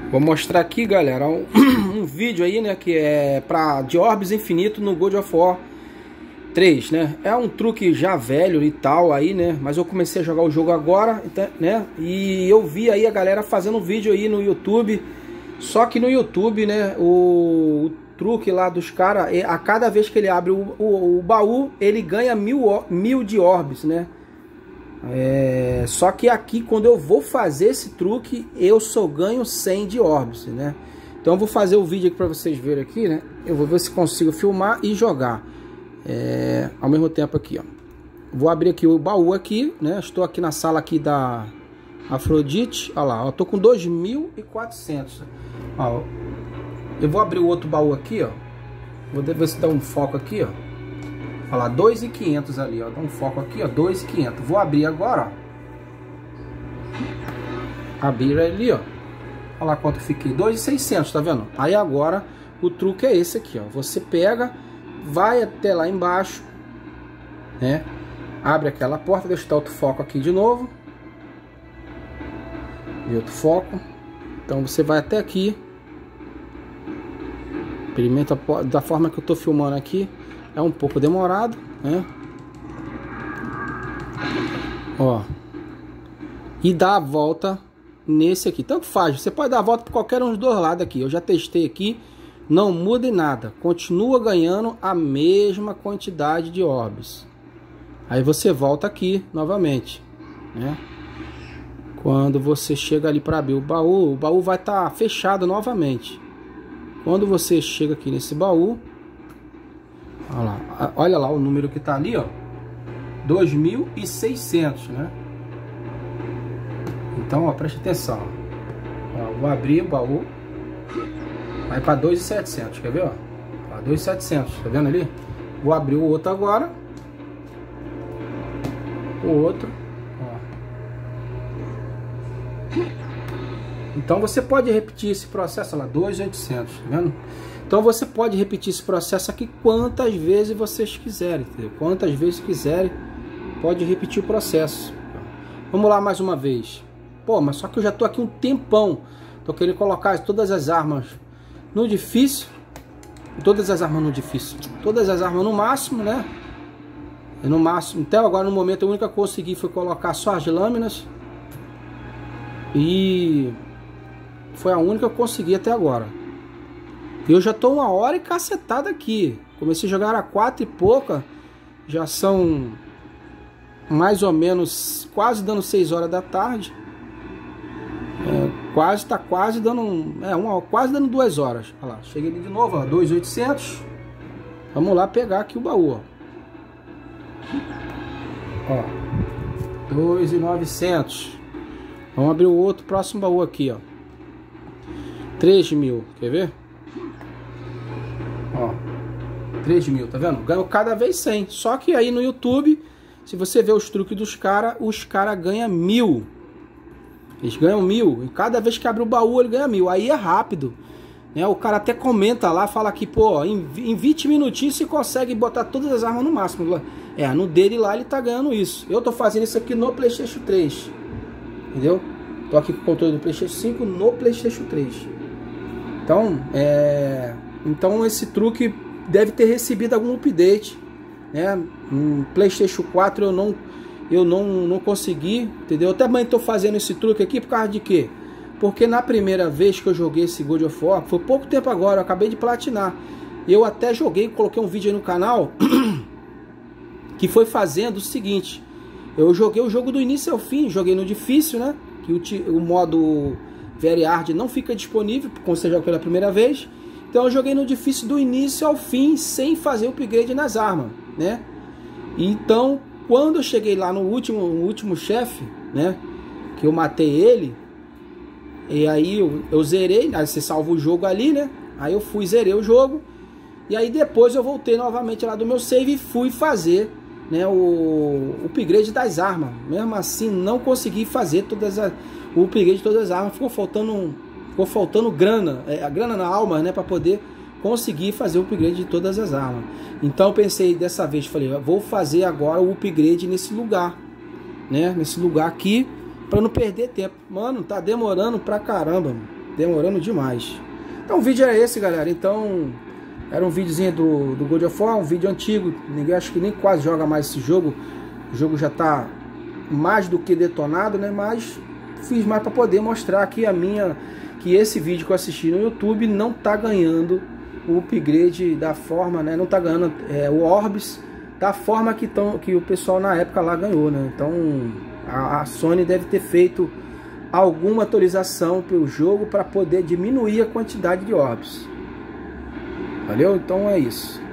Vou mostrar aqui, galera, um vídeo aí, né, que é de Orbs Infinito no God of War 3, né? É um truque já velho e tal aí, né? Mas eu comecei a jogar o jogo agora, né? E eu vi aí a galera fazendo um vídeo aí no YouTube. Só que no YouTube, né, o truque lá dos caras, a cada vez que ele abre o baú, ele ganha mil de Orbs, né? Só que aqui, quando eu vou fazer esse truque, eu só ganho 100 de Orbs, né? Então eu vou fazer o vídeo aqui para vocês verem aqui, né? Eu vou ver se consigo filmar e jogar ao mesmo tempo aqui, ó. Vou abrir aqui o baú aqui, né? Estou aqui na sala aqui da Afrodite. Olha lá, ó, tô com 2.400. Ó, eu vou abrir o outro baú aqui, ó. Vou ver se dá um foco aqui, ó. Olha lá, 2.500 ali, ó. Dá um foco aqui, ó, 2.500. Vou abrir agora, ó. Abrir ali, ó. Olha lá quanto eu fiquei, 2.600, tá vendo? Aí agora o truque é esse aqui, ó. Você pega, vai até lá embaixo, né? Abre aquela porta, deixa eu dar outro foco aqui de novo. E outro foco. Então você vai até aqui. Experimenta da forma que eu tô filmando aqui. É um pouco demorado, né? Ó. E dá a volta nesse aqui. Tanto faz. Você pode dar a volta por qualquer um dos dois lados aqui. Eu já testei aqui. Não muda em nada. Continua ganhando a mesma quantidade de orbes. Aí você volta aqui novamente, né? Quando você chega ali para abrir o baú vai estar fechado novamente. Quando você chega aqui nesse baú, olha lá o número que está ali, ó, 2.600, né? Então, ó, preste atenção. Ó, vou abrir o baú, vai para 2.700, quer ver, ó? 2.700, tá vendo ali? Vou abrir o outro agora. O outro. Então você pode repetir esse processo, olha lá, 2.800, tá vendo? Então você pode repetir esse processo aqui quantas vezes vocês quiserem, entendeu? Quantas vezes quiserem, pode repetir o processo. Vamos lá mais uma vez. Pô, mas só que eu já tô aqui um tempão. Tô querendo colocar todas as armas no difícil. Todas as armas no difícil. Todas as armas no máximo, né? No máximo. Até agora no momento a única que eu consegui foi colocar só as lâminas. E foi a única que eu consegui até agora. E eu já tô 1 hora e cacetada aqui. Comecei a jogar a 4 e pouca. Já são mais ou menos quase dando 6 horas da tarde. Tá quase dando quase dando 2 horas. Olha lá, cheguei ali de novo, ó, 2.800. Vamos lá pegar aqui o baú, ó. 2.900. Vamos abrir o outro próximo baú aqui, ó. 3.000, quer ver? Ó, 3.000, tá vendo? Ganhou cada vez 100. Só que aí no YouTube, se você ver os truques dos caras, os caras ganham 1.000. Eles ganham 1.000. E cada vez que abre o baú, ele ganha 1.000. Aí é rápido, né? O cara até comenta lá, fala que, pô, em 20 minutinhos você consegue botar todas as armas no máximo. No dele lá ele tá ganhando isso. Eu tô fazendo isso aqui no PlayStation 3. Entendeu? Tô aqui com o controle do PlayStation 5 no PlayStation 3. Então esse truque deve ter recebido algum update, né? No PlayStation 4 eu não consegui, entendeu? Eu também tô fazendo esse truque aqui por causa de quê? Porque na primeira vez que eu joguei esse God of War, foi pouco tempo agora, eu acabei de platinar. Eu até joguei, coloquei um vídeo aí no canal que foi fazendo o seguinte. Eu joguei o jogo do início ao fim, joguei no difícil, né? Que o modo Very Hard não fica disponível quando você joga pela primeira vez. Então eu joguei no difícil do início ao fim, sem fazer o upgrade nas armas, né? Então, quando eu cheguei lá no último chefe, né? Que eu matei ele, e aí eu zerei, aí você salva o jogo ali, né? Aí eu zerei o jogo, e aí depois eu voltei novamente lá do meu save e fui fazer, né, o upgrade das armas. Mesmo assim não consegui fazer o upgrade de todas as armas. Ficou faltando grana, a grana na alma, né, para poder conseguir fazer o upgrade de todas as armas. Então eu pensei dessa vez, falei, vou fazer agora o upgrade nesse lugar, né, nesse lugar aqui, para não perder tempo. Mano, tá demorando pra caramba, mano. demorando demais. Então o vídeo era esse, galera. Então era um videozinho do God of War, um vídeo antigo. Ninguém, acho que nem quase joga mais esse jogo. O jogo já tá mais do que detonado, né? Mas fiz mais para poder mostrar que que esse vídeo que eu assisti no YouTube não tá ganhando o upgrade da forma, né? Não tá ganhando o Orbs da forma que o pessoal na época lá ganhou, né? Então a Sony deve ter feito alguma atualização para o jogo para poder diminuir a quantidade de Orbs. Valeu? Então é isso.